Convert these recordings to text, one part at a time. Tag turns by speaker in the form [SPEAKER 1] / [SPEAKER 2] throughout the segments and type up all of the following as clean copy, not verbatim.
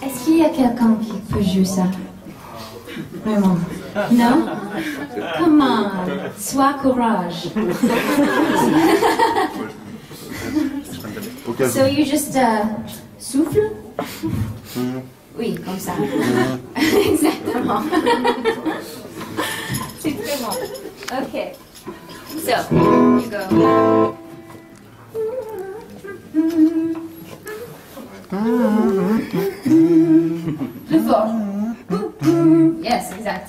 [SPEAKER 1] Est-ce qu'il y a quelqu'un qui peut jouer ça? Vraiment? Non? Come on, sois courage. So you just souffle? Oui, comme ça. Exactement. C'est très bon. Ok. So, you go. Plus fort. Yes, exact.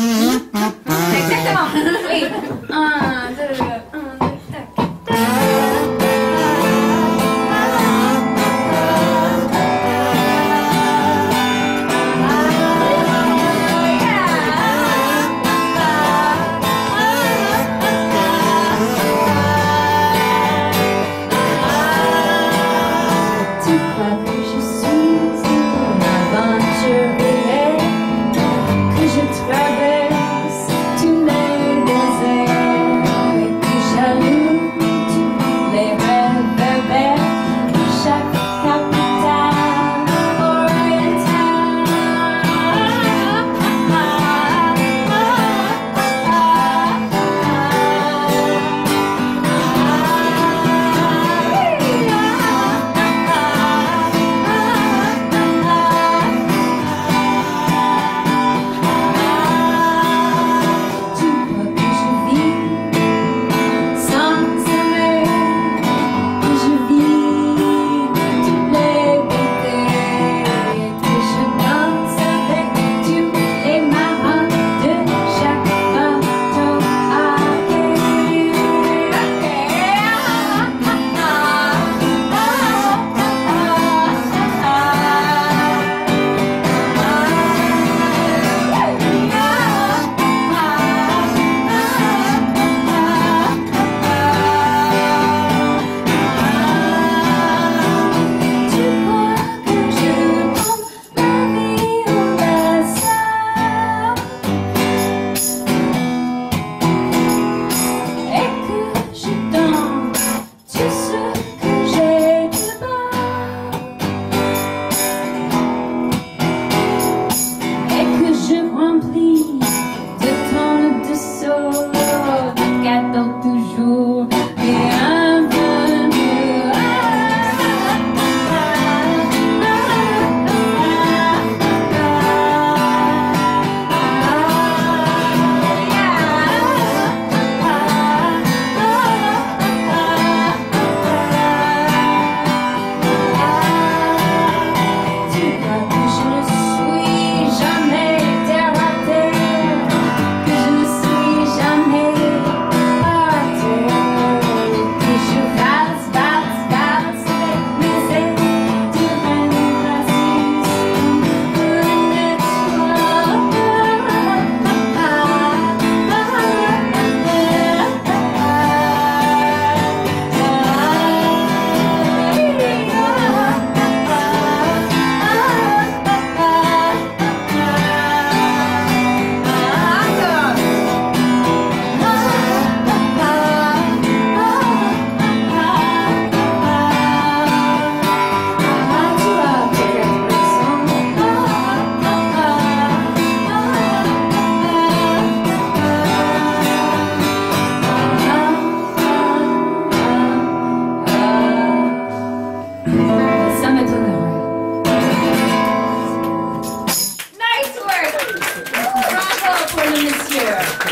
[SPEAKER 1] Exactement. Oui. Un, deux, tac.
[SPEAKER 2] Nice work! Bravo for the monsieur.